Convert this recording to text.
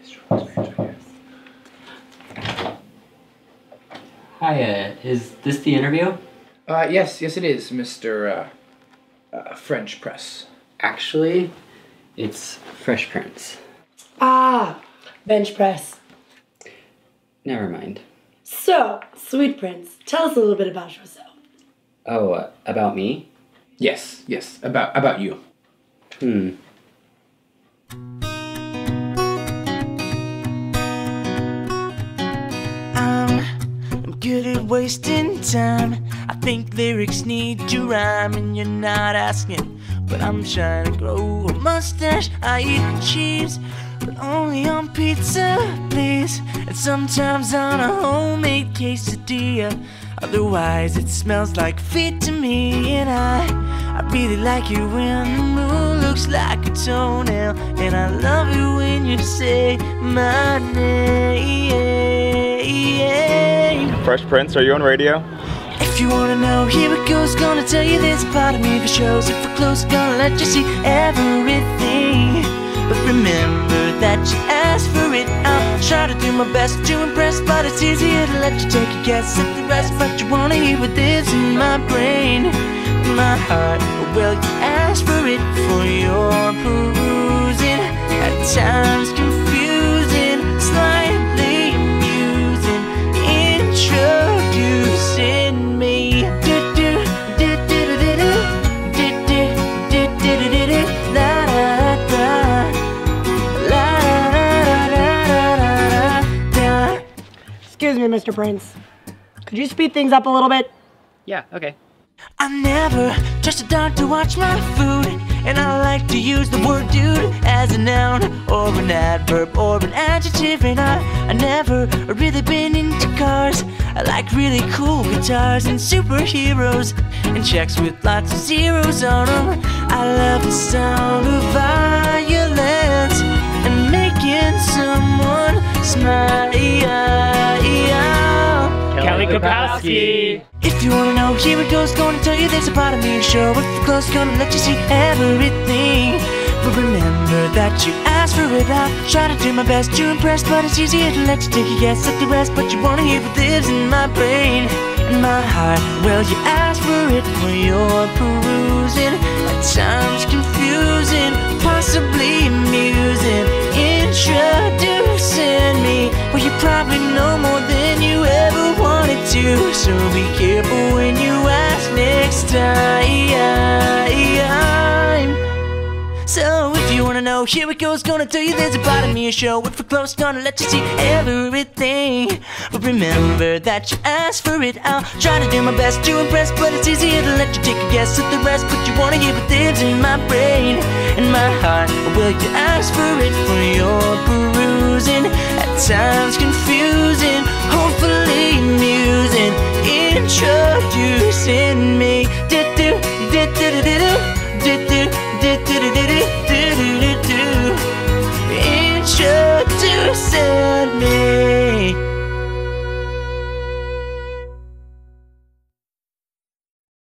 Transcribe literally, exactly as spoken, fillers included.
Hi, uh, is this the interview? Uh, yes, yes it is, Mister Uh, uh, French Press. Actually, it's Fresh Prince. Ah, bench press. Never mind. So, Sweet Prince, tell us a little bit about yourself. Oh, uh, about me? Yes, yes, about about you. Hmm. I'm, I'm good at wasting time. I think lyrics need to rhyme, and you're not asking, but I'm trying to grow a mustache. I eat cheese, but only on pizza, please. And sometimes on a homemade quesadilla. Otherwise it smells like feet to me. And I, I really like it when the moon looks like a toenail. And I love it when you say my name. Fresh Prince, are you on radio? If you wanna know, here it goes. Gonna tell you there's a part of me that shows. If we're close, gonna let you see everything. But remember that you asked for it. I'll try to do my best to impress, but it's easier to let you take a guess at the rest. But you wanna hear what lives in my brain, in my heart. Well, you asked for it for your perusing. At times confusing, slightly amusing, introducing me. Do-do, do-do-do-do-do, do-do, do-do-do-do-do, la-da-da. Excuse me, Mister Prince. Could you speed things up a little bit? Yeah, okay. I never trust a dog to watch my food, and I like to use the word dude as a noun or an adverb or an adjective. And I, I never really been into cars. I like really cool guitars and superheroes and checks with lots of zeros on them. I love the sound of violence and making someone smile. Kelly Kapowski! If you wanna know, here it goes. Gonna tell you there's a part of me show. If you're close, gonna let you see everything. But remember that you asked for it. I try to do my best to impress, but it's easier to let you take a guess at the rest. But you wanna hear what lives in my brain, in my heart. Well, you asked for it for your perusing. At times confusing, possibly amusing, introducing me. Well, you probably know more than you ever wanted to, so be careful when you ask next time. So if you wanna know, here it goes. Gonna tell you there's a part of me a show. If we're close, gonna let you see everything. But remember that you asked for it. I'll try to do my best to impress, but it's easier to let you take a guess at the rest. But you wanna hear what lives in my brain, in my heart. Well, you asked for it for your perusing. At times confused,